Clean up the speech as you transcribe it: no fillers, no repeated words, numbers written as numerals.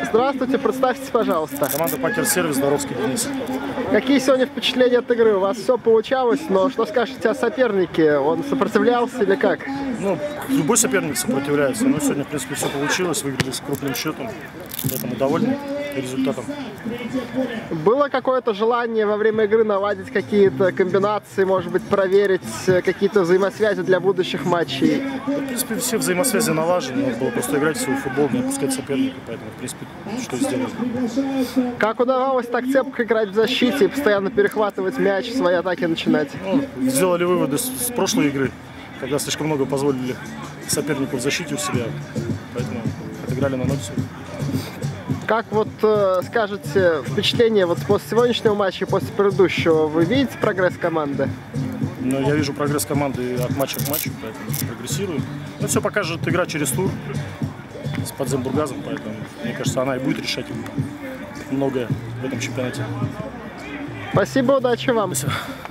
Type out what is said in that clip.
Здравствуйте, представьтесь, пожалуйста. Команда Покер-сервис, Доровский Денис. Какие сегодня впечатления от игры? У вас все получалось, но что скажете о сопернике? Он сопротивлялся или как? Ну, любой соперник сопротивляется, но сегодня, в принципе, все получилось, выиграли с крупным счетом, поэтому довольны результатом. Было какое-то желание во время игры наладить какие-то комбинации, может быть, проверить какие-то взаимосвязи для будущих матчей? В принципе, все взаимосвязи налажены, надо было просто играть в свой футбол, не отпускать соперника, поэтому, в принципе, что и сделали. Как удавалось так цепко играть в защите и постоянно перехватывать мяч, свои атаки начинать? Ну, сделали выводы с прошлой игры, когда слишком много позволили сопернику в защите у себя, поэтому отыграли на 0 сегодня. Как вот скажете впечатление вот после сегодняшнего матча и после предыдущего? Вы видите прогресс команды? Ну, я вижу прогресс команды от матча к матчу, поэтому прогрессируем. Но все покажет игра через тур с Подзембургазом, поэтому, мне кажется, она и будет решать многое в этом чемпионате. Спасибо, удачи вам. Спасибо.